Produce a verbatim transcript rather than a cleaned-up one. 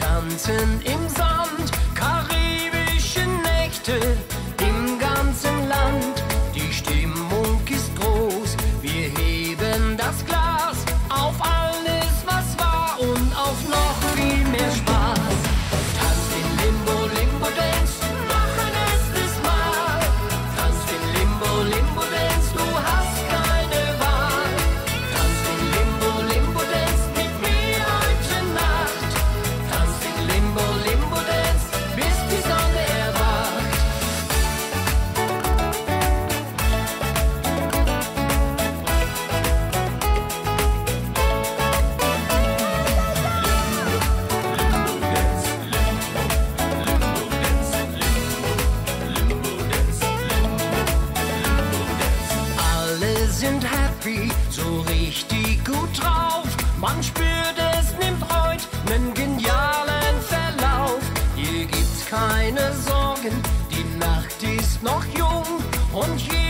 tanzen im Sand, karibische Nächte im ganzen Land. Die Stimmung ist groß, wir heben das Glas auf alles, was war und auf noch viel mehr Spaß. Tanzt den Limbo, Limbo Dance, noch ein erstes Mal. Tanzt den Limbo, Limbo Dance, du hast keine Wahl. Tanzt den Limbo, Limbo Dance mit mir heute Nacht. Tanzt den Limbo, Limbo Dance, bis die Sonne erwacht. Alle sind happy, so richtig gut drauf. Man spürt, es nimmt heute nen genialen Verlauf. Hier gibt's keine Sorgen, die Nacht ist noch jung und jeder